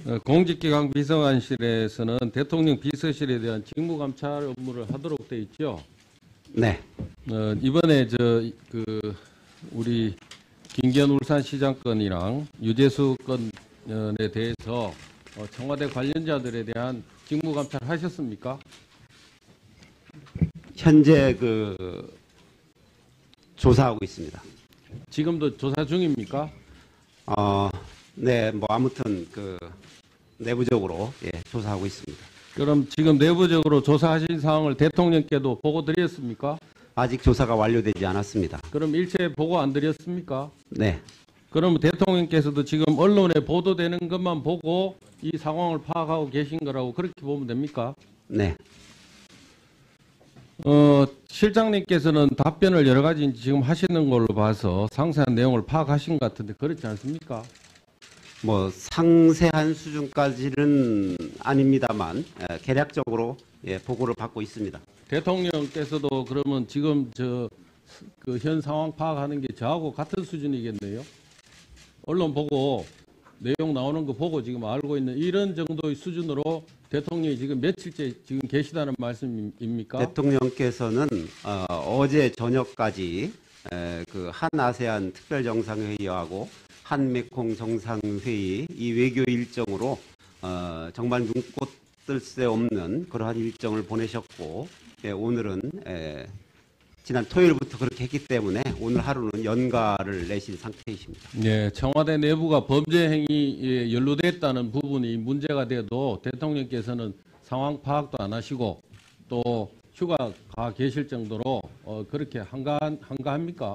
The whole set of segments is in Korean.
공직기강 비서관실에서는 대통령 비서실에 대한 직무감찰 업무를 하도록 돼 있죠. 네. 이번에 우리 김기현 울산시장 건이랑 유재수 건에 대해서 청와대 관련자들에 대한 직무감찰 하셨습니까? 현재 조사하고 있습니다. 지금도 조사 중입니까? 네, 뭐 아무튼 내부적으로 조사하고 있습니다. 그럼 지금 내부적으로 조사하신 사항을 대통령께도 보고 드렸습니까? 아직 조사가 완료되지 않았습니다. 그럼 일체 보고 안 드렸습니까? 네. 그럼 대통령께서도 지금 언론에 보도되는 것만 보고 이 상황을 파악하고 계신 거라고 그렇게 보면 됩니까? 네. 실장님께서는 답변을 여러 가지 지금 하시는 걸로 봐서 상세한 내용을 파악하신 것 같은데 그렇지 않습니까? 뭐 상세한 수준까지는 아닙니다만 개략적으로 보고를 받고 있습니다. 대통령께서도 그러면 지금 현 상황 파악하는 게 저하고 같은 수준이겠네요. 언론 보고 내용 나오는 거 보고 지금 알고 있는 이런 정도의 수준으로 대통령이 지금 며칠째 지금 계시다는 말씀입니까? 대통령께서는 어제 저녁까지 한 아세안 특별정상회의하고 한 메콩 정상회의 이 외교 일정으로 정말 눈꽃 뜰 새 없는 그러한 일정을 보내셨고 오늘은 지난 토요일부터 그렇게 했기 때문에 오늘 하루는 연가를 내신 상태이십니다. 네, 청와대 내부가 범죄 행위에 연루됐다는 부분이 문제가 돼도 대통령께서는 상황 파악도 안 하시고 또 휴가 가 계실 정도로 그렇게 한가합니까?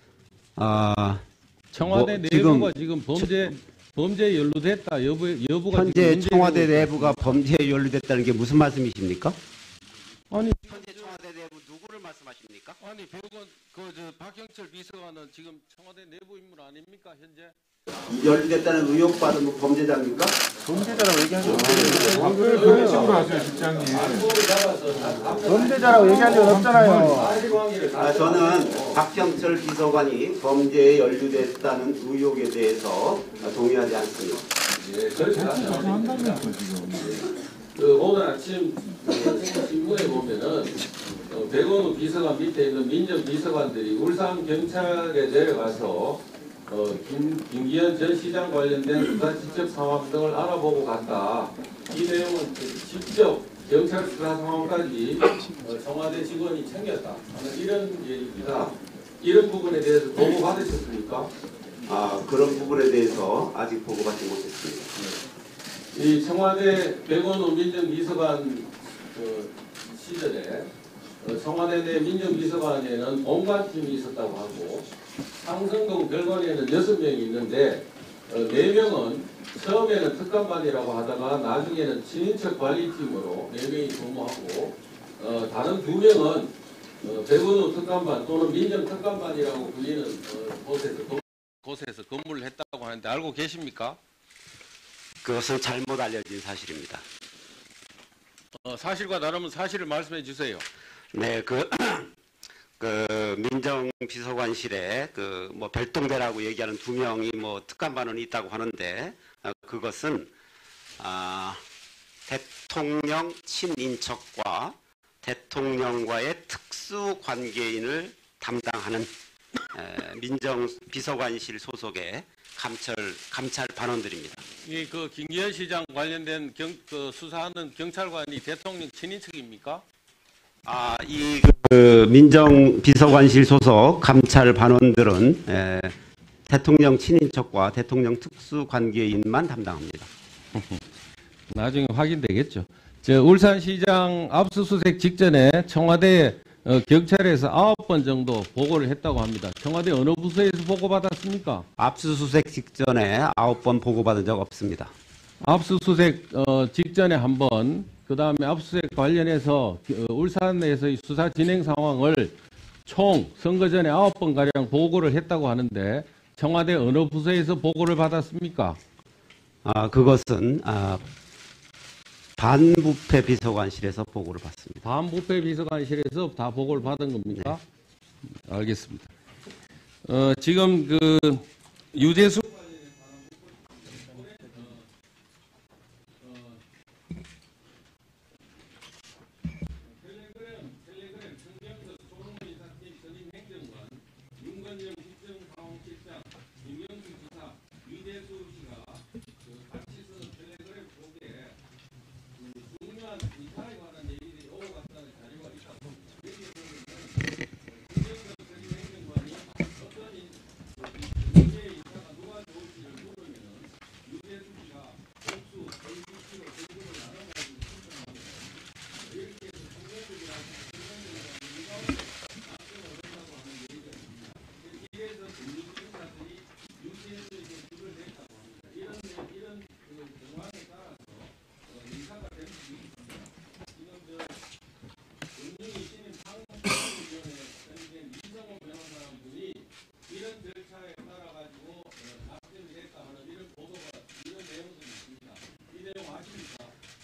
청와대 내부가 지금 범죄에 연루됐다 여부가 현재 청와대 내부가 범죄에 연루됐다는 게 무슨 말씀이십니까? 아니 현재 청와대 내부 누구를 말씀하십니까? 아니 백원 박형철 비서관은 지금 청와대 내부 인물 아닙니까 현재? 연루됐다는 의혹받은 범죄자입니까? 범죄자라고 얘기한 적 없어요. 왜 그런 식으로 하세요, 실장님? 범죄자라고 얘기한 적은 없잖아요. 저는 박형철 비서관이 범죄에 연루됐다는 의혹에 대해서 동의하지 않습니다. 예, 그렇게 한다면 오늘 아침 신문에 보면은 백원우 비서관 밑에 있는 민정비서관들이 울산 경찰에 내려가서 김기현 전 시장 관련된 수사 지적 상황 등을 알아보고 갔다. 이 내용은 직접 경찰 수사 상황까지 청와대 직원이 챙겼다 하는 이런 얘기입니다. 이런 부분에 대해서 보고 받으셨습니까? 그런 부분에 대해서 아직 보고받지 못했습니다. 이 청와대 백원우 민정비서관 시절에 청와대 내 민정비서관에는 온갖 팀이 있었다고 하고 상성동 별관에는 6명이 있는데 4명은 처음에는 특감반이라고 하다가 나중에는 친인척 관리팀으로 4명이 근무하고 다른 2명은 백원우 특감반 또는 민정 특감반이라고 불리는 곳에서 근무를 했다고 하는데 알고 계십니까? 그것은 잘못 알려진 사실입니다. 사실과 다르면 사실을 말씀해 주세요. 네, 민정비서관실에 뭐 별동대라고 얘기하는 2명이 뭐 특감반은 있다고 하는데 그것은 대통령 친인척과 대통령과의 특수 관계인을 담당하는 민정비서관실 소속의 감찰 반원들입니다. 이 김기현 시장 관련된 수사하는 경찰관이 대통령 친인척입니까? 민정비서관실 소속 감찰 반원들은 대통령 친인척과 대통령 특수관계인만 담당합니다. 나중에 확인되겠죠. 울산시장 압수수색 직전에 청와대 경찰에서 9번 정도 보고를 했다고 합니다. 청와대 어느 부서에서 보고받았습니까? 압수수색 직전에 9번 보고받은 적 없습니다. 압수수색 직전에 한 번, 그 다음에 압수수색 관련해서 울산에서의 수사 진행 상황을 총 선거 전에 9번가량 보고를 했다고 하는데 청와대 어느 부서에서 보고를 받았습니까? 그것은 반부패 비서관실에서 보고를 받습니다. 반부패 비서관실에서 다 보고를 받은 겁니까? 네. 알겠습니다. 지금 유재수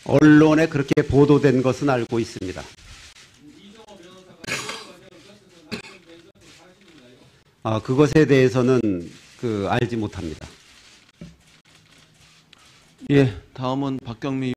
언론에 그렇게 보도된 것은 알고 있습니다. 그것에 대해서는 알지 못합니다. 예, 다음은 박경미